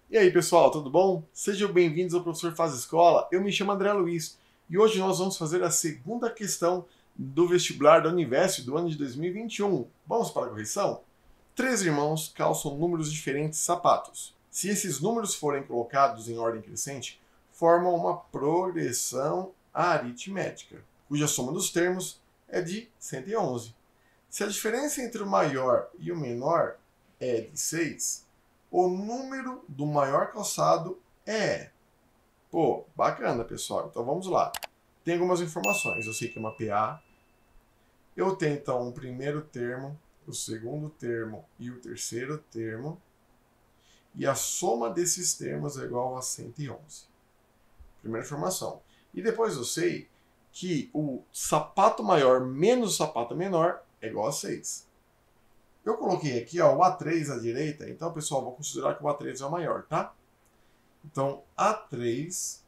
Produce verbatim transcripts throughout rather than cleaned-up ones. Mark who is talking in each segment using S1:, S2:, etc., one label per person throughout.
S1: E aí, pessoal, tudo bom? Sejam bem-vindos ao Professor Faz Escola. Eu me chamo André Luiz e hoje nós vamos fazer a segunda questão do vestibular da Univesp do ano de dois mil e vinte e um. Vamos para a correção? Três irmãos calçam números diferentes sapatos. Se esses números forem colocados em ordem crescente, formam uma progressão aritmética, cuja soma dos termos é de cento e onze. Se a diferença entre o maior e o menor é de seis, o número do maior calçado é... Pô, bacana, pessoal. Então vamos lá. Tem algumas informações. Eu sei que é uma P A. Eu tenho, então, o primeiro termo, o segundo termo e o terceiro termo. E a soma desses termos é igual a cento e onze. Primeira informação. E depois eu sei que o sapato maior menos o sapato menor é igual a seis. Eu coloquei aqui ó, o A três à direita, então, pessoal, vou considerar que o A três é o maior, tá? Então, A três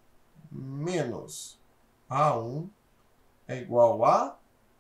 S1: menos A um é igual a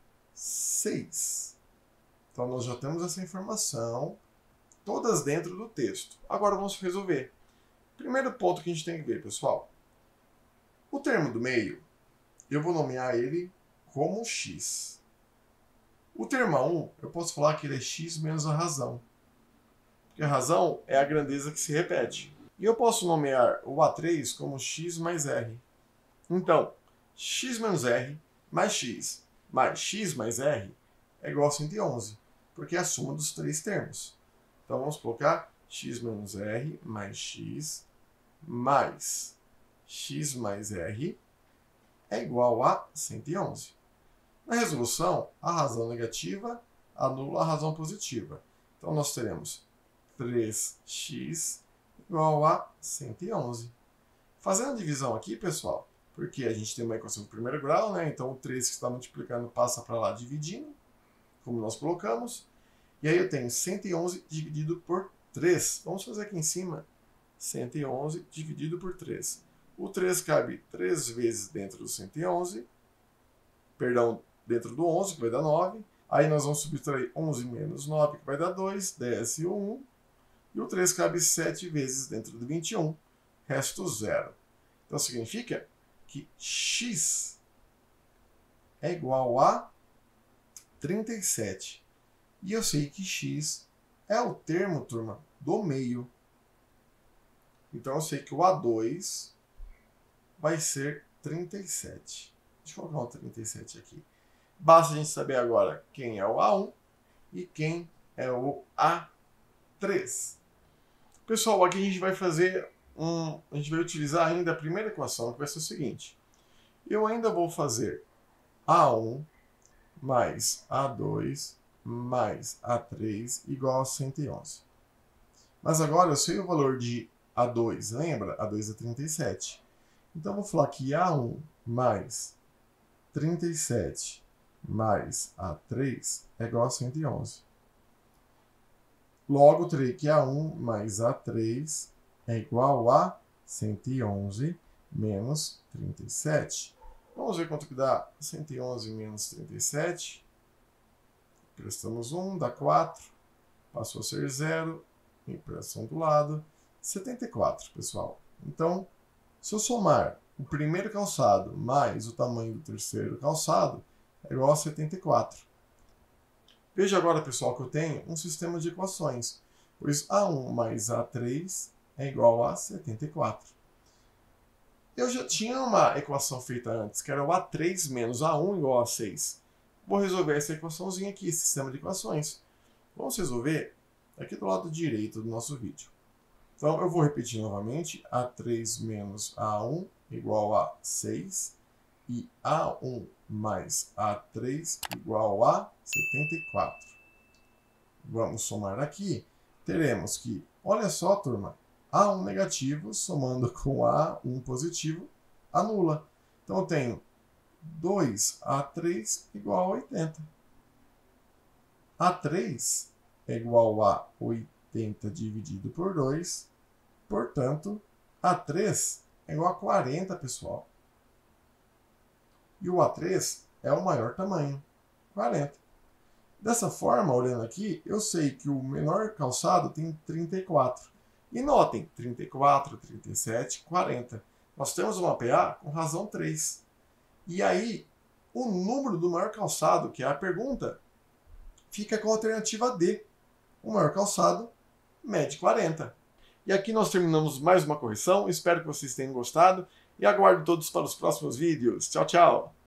S1: seis. Então, nós já temos essa informação, todas dentro do texto. Agora, vamos resolver. Primeiro ponto que a gente tem que ver, pessoal. O termo do meio, eu vou nomear ele como x. O termo A um, eu posso falar que ele é x menos a razão. Porque a razão é a grandeza que se repete. E eu posso nomear o A três como x mais r. Então, x menos r mais x mais x mais r é igual a cento e onze, porque é a soma dos três termos. Então, vamos colocar x menos r mais x mais x mais r é igual a cento e onze. Na resolução, a razão negativa anula a razão positiva. Então, nós teremos três x igual a cento e onze. Fazendo a divisão aqui, pessoal, porque a gente tem uma equação de primeiro grau, né? Então, o três que está multiplicando passa para lá dividindo, como nós colocamos. E aí eu tenho cento e onze dividido por três. Vamos fazer aqui em cima. cento e onze dividido por três. O três cabe três vezes dentro do cento e onze. Perdão, dentro do onze, que vai dar nove. Aí nós vamos subtrair onze menos nove, que vai dar dois. Desce o um. E o três cabe sete vezes dentro do vinte e um. Resto zero. Então significa que x é igual a trinta e sete. E eu sei que x é o termo, turma, do meio. Então eu sei que o A dois vai ser trinta e sete. Deixa eu colocar o trinta e sete aqui. Basta a gente saber agora quem é o A um e quem é o A três. Pessoal, aqui a gente vai fazer um... A gente vai utilizar ainda a primeira equação, que vai ser o seguinte. Eu ainda vou fazer A um mais A dois mais A três igual a cento e onze. Mas agora eu sei o valor de A dois, lembra? A dois é trinta e sete. Então, eu vou falar que A um mais trinta e sete mais A três é igual a cento e onze. Logo, terei que A um mais A três é igual a cento e onze menos trinta e sete. Vamos ver quanto que dá cento e onze menos trinta e sete. Emprestamos um, dá quatro. Passou a ser zero. Emprestação do lado. setenta e quatro, pessoal. Então, se eu somar o primeiro calçado mais o tamanho do terceiro calçado, é igual a setenta e quatro. Veja agora, pessoal, que eu tenho um sistema de equações, pois A um mais A três é igual a setenta e quatro. Eu já tinha uma equação feita antes, que era o A três menos A um igual a seis. Vou resolver essa equaçãozinha aqui, esse sistema de equações. Vamos resolver aqui do lado direito do nosso vídeo. Então, eu vou repetir novamente. A três menos A um igual a seis. E A um mais A três igual a setenta e quatro. Vamos somar aqui. Teremos que, olha só, turma, A um negativo somando com A um positivo anula. Então, eu tenho dois A três igual a oitenta. A três é igual a oitenta dividido por dois. Portanto, A três é igual a quarenta, pessoal. E o A três é o maior tamanho, quarenta. Dessa forma, olhando aqui, eu sei que o menor calçado tem trinta e quatro. E notem, trinta e quatro, trinta e sete, quarenta. Nós temos uma P A com razão três. E aí, o número do maior calçado, que é a pergunta, fica com a alternativa D. O maior calçado mede quarenta. E aqui nós terminamos mais uma correção. Espero que vocês tenham gostado e aguardo todos para os próximos vídeos. Tchau, tchau!